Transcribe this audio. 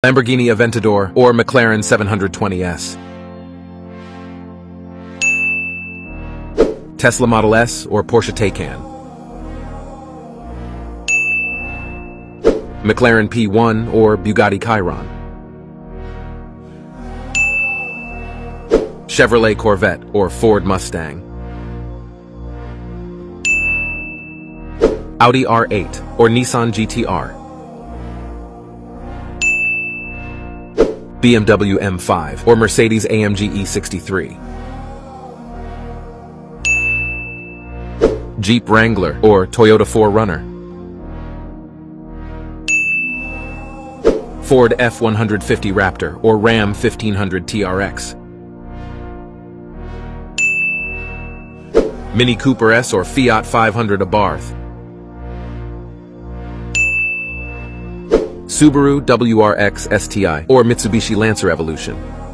Lamborghini Aventador or McLaren 720S. Tesla Model S or Porsche Taycan. McLaren P1 or Bugatti Chiron. Chevrolet Corvette or Ford Mustang. Audi R8 or Nissan GT-R. BMW M5 or Mercedes-AMG E63. Jeep Wrangler or Toyota 4Runner. Ford F-150 Raptor or Ram 1500 TRX. Mini Cooper S or Fiat 500 Abarth. Subaru WRX STI or Mitsubishi Lancer Evolution.